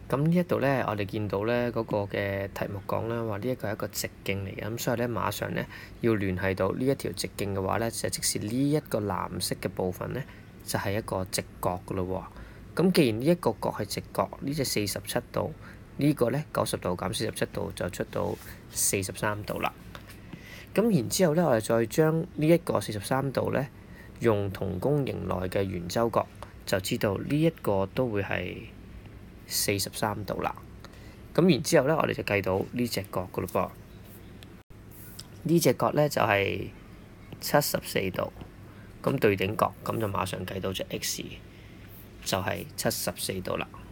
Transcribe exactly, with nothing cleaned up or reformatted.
咁呢一度咧，我哋見到咧嗰個嘅題目講啦，話呢一個係一個直徑嚟嘅，咁所以咧馬上咧要聯繫到呢一條直徑嘅話咧，就即使呢一個藍色嘅部分咧就係一個直角噶咯喎。咁既然呢一個角係直角，呢隻四十七度，呢個咧九十度減四十七度就出到四十三度啦。咁然之後咧，我哋再將呢一個四十三度咧用同弓形內嘅圓周角，就知道呢一個都會係四十三度啦。咁然之後咧，我哋就計到呢隻角噶咯噃。呢隻角咧就係七十四度，咁對頂角，咁就馬上計到隻 x 就係七十四度啦。